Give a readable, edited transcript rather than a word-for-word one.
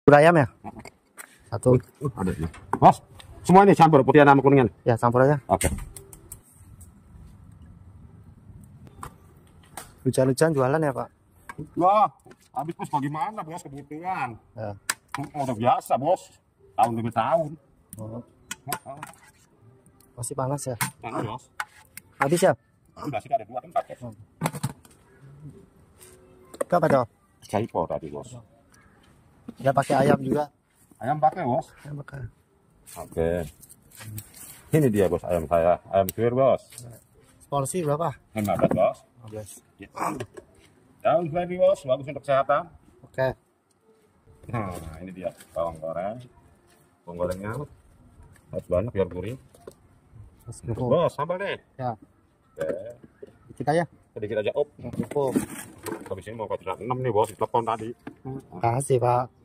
ayam ya? Satu. Ada ini. Bos, semua ini campur putih sama kuningan. Ya, campur aja. Oke. Hujan-hujan jualan ya, Pak? Wah, habis bos bagaimana bos kebutuhan? Ya. Udah biasa bos, tahun demi tahun. Oh. Masih panas ya? Panas bos. Habis ya? Udah sih ada 2 tempat bos. Itu apa tuh? Caipor tadi bos. Ya pakai ayam juga. Ayam pakai bos. Ayam pakai. Oke. Ini dia bos ayam saya, ayam suwir bos. Porsi berapa? 15 bos. 15. Ya. Daun lagi bos, bagus untuk kesehatan. Oke. Nah, ini dia bawang goreng. Bawang gorengnya harus banyak biar gurih. Bos, sambal deh. Ya. Oke. Dikit aja. Sedikit aja op. Cukup. Habis ini mau ke 6 nih bos, telepon tadi. Kasih Pak.